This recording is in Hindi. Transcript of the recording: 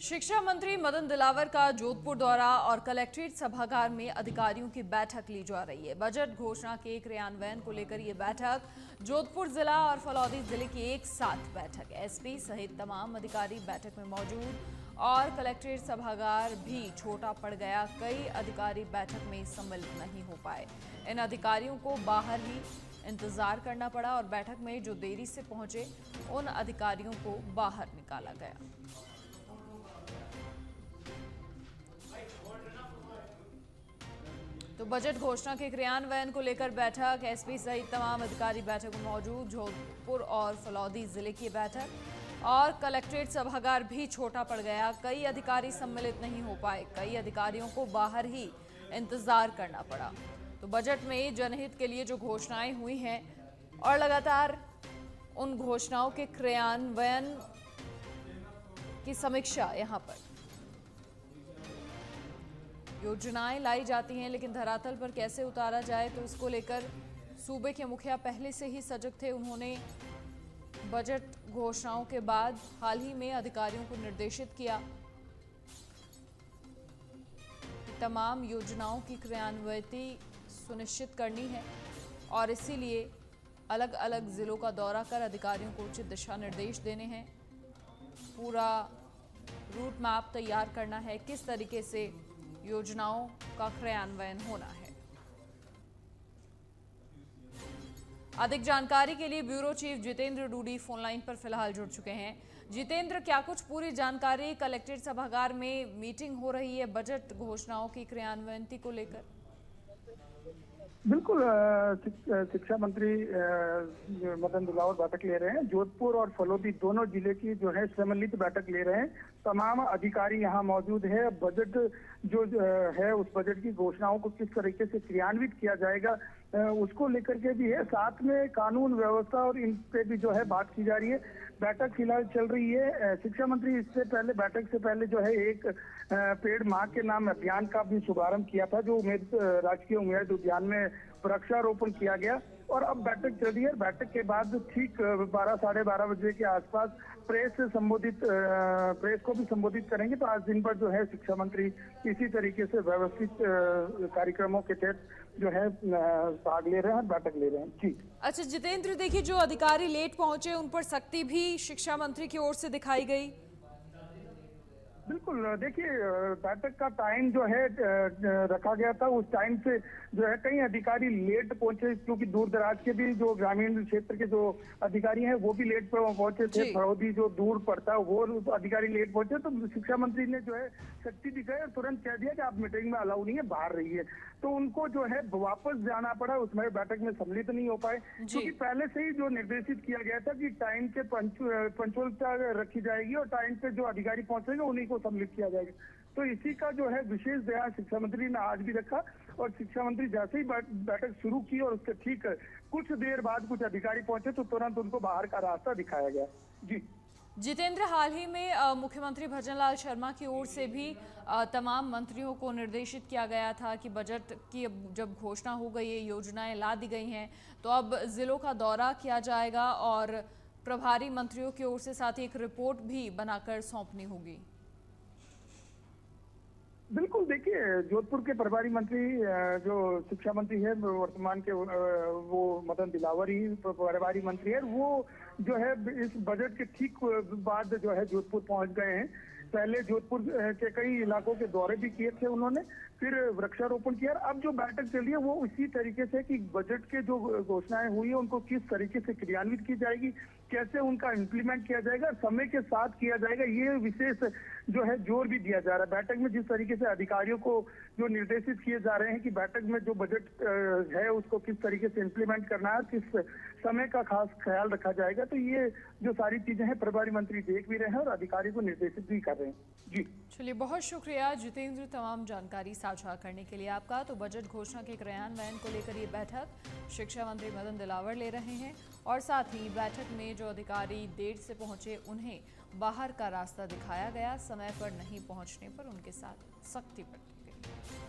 शिक्षा मंत्री मदन दिलावर का जोधपुर दौरा और कलेक्ट्रेट सभागार में अधिकारियों की बैठक ली जा रही है। बजट घोषणा के क्रियान्वयन को लेकर ये बैठक जोधपुर जिला और फलौदी जिले की एक साथ बैठक है। एसपी सहित तमाम अधिकारी बैठक में मौजूद और कलेक्ट्रेट सभागार भी छोटा पड़ गया। कई अधिकारी बैठक में सम्मिलित नहीं हो पाए। इन अधिकारियों को बाहर ही इंतजार करना पड़ा और बैठक में जो देरी से पहुंचे उन अधिकारियों को बाहर निकाला गया। तो बजट घोषणा के क्रियान्वयन को लेकर बैठक, एसपी सहित तमाम अधिकारी बैठक में मौजूद। जोधपुर और फलौदी जिले की बैठक और कलेक्ट्रेट सभागार भी छोटा पड़ गया। कई अधिकारी सम्मिलित नहीं हो पाए। कई अधिकारियों को बाहर ही इंतजार करना पड़ा। तो बजट में जनहित के लिए जो घोषणाएं हुई हैं और लगातार उन घोषणाओं के क्रियान्वयन की समीक्षा यहां पर योजनाएं लाई जाती हैं, लेकिन धरातल पर कैसे उतारा जाए तो उसको लेकर सूबे के मुखिया पहले से ही सजग थे। उन्होंने बजट घोषणाओं के बाद हाल ही में अधिकारियों को निर्देशित किया कि तमाम योजनाओं की क्रियान्वयति सुनिश्चित करनी है और इसीलिए अलग अलग जिलों का दौरा कर अधिकारियों को उचित दिशा निर्देश देने हैं। पूरा रूट मैप तैयार करना है, किस तरीके से योजनाओं का क्रियान्वयन होना है। अधिक जानकारी के लिए bureau chief Jitendra Dudi phone line पर फिलहाल जुड़ चुके हैं। जितेंद्र, क्या कुछ पूरी जानकारी? कलेक्ट्रेट सभागार में मीटिंग हो रही है बजट घोषणाओं की क्रियान्वयन को लेकर। बिल्कुल, शिक्षा मंत्री मदन दिलावर बैठक ले रहे हैं। जोधपुर और फलौदी दोनों जिले की जो है सम्मिलित बैठक ले रहे हैं। तमाम अधिकारी यहां मौजूद है। बजट जो है उस बजट की घोषणाओं को किस तरीके से क्रियान्वित किया जाएगा उसको लेकर के भी है। साथ में कानून व्यवस्था और इन पे भी जो है बात की जा रही है। बैठक फिलहाल चल रही है। शिक्षा मंत्री इससे पहले बैठक से पहले जो है एक पेड़ मां के नाम अभियान का भी शुभारंभ किया था, जो राजकीय उम्मेद उद्यान में वृक्षारोपण किया गया और अब बैठक चल रही है। बैठक के बाद ठीक 12 साढ़े 12 बजे के आसपास प्रेस को भी संबोधित करेंगे। तो आज दिन भर जो है शिक्षा मंत्री इसी तरीके से व्यवस्थित कार्यक्रमों के तहत जो है भाग ले रहे हैं, बैठक ले रहे हैं। जी अच्छा जितेंद्र, देखिए जो अधिकारी लेट पहुंचे उन पर सख्ती भी शिक्षा मंत्री की ओर से दिखाई गई। बिल्कुल, देखिए बैठक का टाइम जो है रखा गया था, उस टाइम से जो है कई अधिकारी लेट पहुंचे, क्योंकि दूर दराज के भी जो ग्रामीण क्षेत्र के जो अधिकारी हैं वो भी लेट पहुंचे थे। फलौदी जो दूर पड़ता है वो अधिकारी लेट पहुंचे। तो शिक्षा मंत्री ने जो है शक्ति दिखाई और तुरंत कह दिया कि आप मीटिंग में अलाउ नहीं है, बाहर रहिए। तो उनको जो है वापस जाना पड़ा, उसमें बैठक में सम्मिलित नहीं हो पाए, क्योंकि पहले से ही जो निर्देशित किया गया था कि टाइम के पंचुअलता रखी जाएगी और टाइम पे जो अधिकारी पहुंचेंगे उन्हीं को सम्मिलित किया जाएगा। तो इसी का जो है विशेष ध्यान शिक्षा मंत्री ने आज भी रखा और शिक्षा मंत्री जैसे ही बैठक शुरू की और उसके ठीक कुछ देर बाद कुछ अधिकारी पहुंचे तो तुरंत उनको बाहर का रास्ता दिखाया गया। जी जितेंद्र, हाल ही में मुख्यमंत्री भजनलाल शर्मा की ओर से भी तमाम मंत्रियों को निर्देशित किया गया था कि बजट की जब घोषणा हो गई है, योजनाएं ला दी गई हैं, तो अब जिलों का दौरा किया जाएगा और प्रभारी मंत्रियों की ओर से साथ ही एक रिपोर्ट भी बनाकर सौंपनी होगी। बिल्कुल, देखिए जोधपुर के प्रभारी मंत्री जो शिक्षा मंत्री है वर्तमान के वो मदन दिलावर ही प्रभारी मंत्री है। वो जो है इस बजट के ठीक बाद जो है जोधपुर पहुंच गए हैं। पहले जोधपुर के कई इलाकों के दौरे भी किए थे उन्होंने, फिर वृक्षारोपण किया। अब जो बैठक चल रही है वो इसी तरीके से कि बजट के जो घोषणाएं हुई है उनको किस तरीके से क्रियान्वित की जाएगी, कैसे उनका इम्प्लीमेंट किया जाएगा, समय के साथ किया जाएगा, ये विशेष जो है जोर भी दिया जा रहा है। बैठक में जिस तरीके से अधिकारियों को जो निर्देशित किए जा रहे हैं कि बैठक में जो बजट है उसको किस तरीके से इम्प्लीमेंट करना है, किस समय का खास ख्याल रखा जाएगा, तो ये जो सारी चीजें हैं प्रभारी मंत्री देख भी रहे हैं और अधिकारी को निर्देशित भी कर रहे हैं। जी चलिए, बहुत शुक्रिया जितेंद्र तमाम जानकारी साझा करने के लिए आपका। तो बजट घोषणा के क्रियान्वयन को लेकर ये बैठक शिक्षा मंत्री मदन दिलावर ले रहे हैं और साथ ही बैठक में जो अधिकारी देर से पहुंचे उन्हें बाहर का रास्ता दिखाया गया। समय पर नहीं पहुंचने पर उनके साथ सख्ती बरती गई।